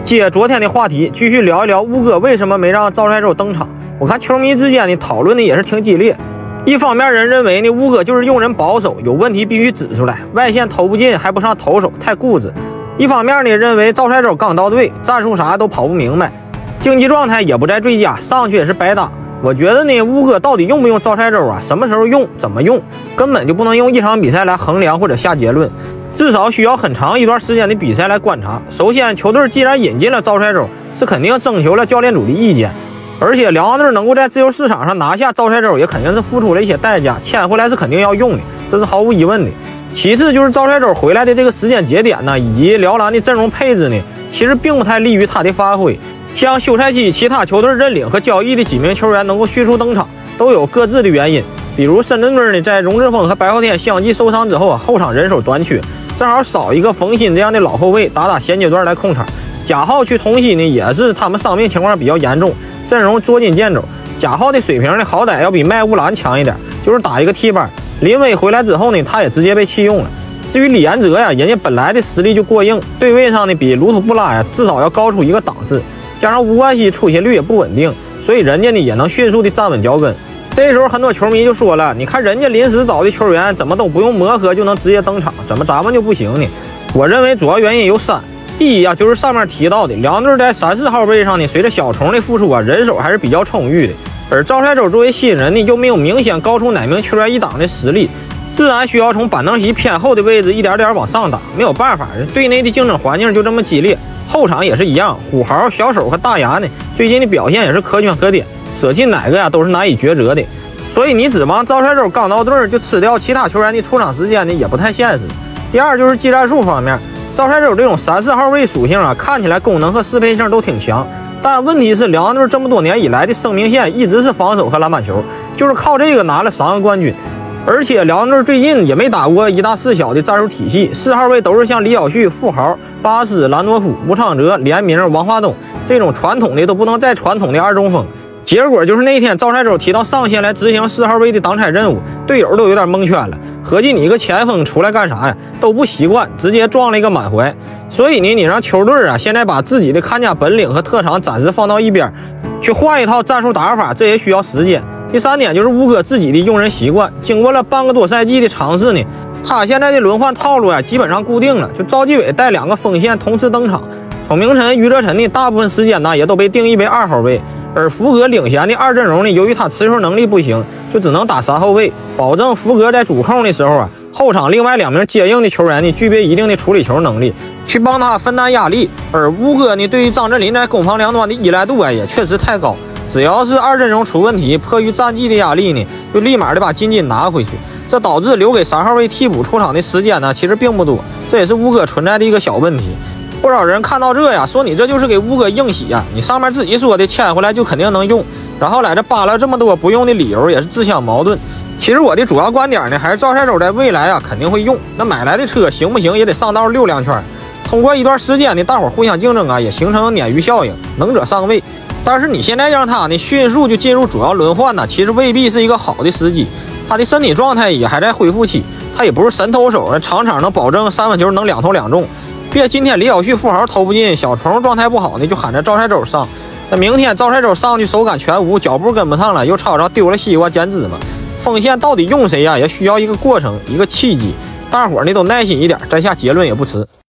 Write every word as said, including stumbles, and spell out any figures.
接昨天的话题，继续聊一聊乌哥为什么没让赵帅周登场。我看球迷之间的讨论呢也是挺激烈。一方面人认为呢乌哥就是用人保守，有问题必须指出来，外线投不进还不上投手，太固执。一方面呢认为赵帅周刚到队，战术啥都跑不明白，竞技状态也不在最佳，上去也是白打。我觉得呢乌哥到底用不用赵帅周啊？什么时候用？怎么用？根本就不能用一场比赛来衡量或者下结论。至少需要很长一段时间的比赛来观察。首先，球队既然引进了赵帅周，是肯定征求了教练组的意见，而且辽阳队能够在自由市场上拿下赵帅周，也肯定是付出了一些代价，签回来是肯定要用的，这是毫无疑问的。其次就是赵帅周回来的这个时间节点呢，以及辽篮的阵容配置呢，其实并不太利于他的发挥。像休赛期其他球队认领和交易的几名球员能够迅速登场，都有各自的原因。比如深圳队呢，在荣志峰和白昊天相继受伤之后啊，后场人手短缺。正好少一个冯鑫这样的老后卫打打衔接段来控场。贾浩去同曦呢，也是他们伤病情况比较严重，阵容捉襟见肘。贾浩的水平呢，好歹要比麦乌兰强一点，就是打一个替班。林威回来之后呢，他也直接被弃用了。至于李延哲呀，人家本来的实力就过硬，对位上呢比卢图布拉呀至少要高出一个档次，加上吴冠希出血率也不稳定，所以人家呢也能迅速的站稳脚跟。这时候很多球迷就说了，你看人家临时找的球员怎么都不用磨合就能直接登场，怎么咱们就不行呢？我认为主要原因有三。第一啊，就是上面提到的辽队在三四号位上呢，随着小虫的复出啊，人手还是比较充裕的。而赵帅周作为新人呢，又没有明显高出哪名球员一档的实力，自然需要从板凳席偏后的位置一点点往上打。没有办法，队内的竞争环境就这么激烈，后场也是一样，虎豪、小手和大牙呢，最近的表现也是可圈可点。舍弃哪个呀都是难以抉择的，所以你指望赵帅周刚到队就吃掉其他球员的出场时间呢，也不太现实。第二就是技战术方面，赵帅周这种三四号位属性啊，看起来功能和适配性都挺强，但问题是辽阳队这么多年以来的生命线一直是防守和篮板球，就是靠这个拿了三个冠军。而且辽阳队最近也没打过一大四小的战术体系，四号位都是像李晓旭、富豪、巴斯、兰多夫、吴昌哲、连明、王华东这种传统的都不能再传统的二中锋。结果就是那天赵帅周提到上线来执行四号位的挡拆任务，队友都有点蒙圈了，合计你一个前锋出来干啥呀？都不习惯，直接撞了一个满怀。所以呢，你让球队啊现在把自己的看家本领和特长暂时放到一边，去换一套战术打法，这也需要时间。第三点就是乌哥自己的用人习惯，经过了半个多赛季的尝试呢，他现在的轮换套路呀基本上固定了，就赵继伟带两个锋线同时登场，孔明晨、于哲辰呢大部分时间呢也都被定义为二号位。而福格领衔的二阵容呢，由于他持球能力不行，就只能打三后卫，保证福格在主控的时候啊，后场另外两名接应的球员呢，具备一定的处理球能力，去帮他分担压力。而乌哥呢，对于张镇麟在攻防两端的依赖度啊，也确实太高。只要是二阵容出问题，迫于战绩的压力呢，就立马的把金金拿回去，这导致留给三号位替补出场的时间呢，其实并不多，这也是乌哥存在的一个小问题。不少人看到这呀，说你这就是给乌哥硬洗呀！你上面自己说的签回来就肯定能用，然后来这扒拉这么多不用的理由，也是自相矛盾。其实我的主要观点呢，还是赵帅周在未来啊肯定会用。那买来的车行不行，也得上道溜两圈。通过一段时间呢，大伙互相竞争啊，也形成鲶鱼效应，能者上位。但是你现在让他呢迅速就进入主要轮换呢，其实未必是一个好的时机。他的身体状态也还在恢复期，他也不是神投手，场场能保证三分球能两投两中。别今天李晓旭、富豪投不进，小虫状态不好呢，就喊着赵帅周上。那明天赵帅周上去手感全无，脚步跟不上了，又吵吵丢了西瓜剪纸嘛。锋线到底用谁呀、啊？也需要一个过程，一个契机。大伙儿呢都耐心一点，再下结论也不迟。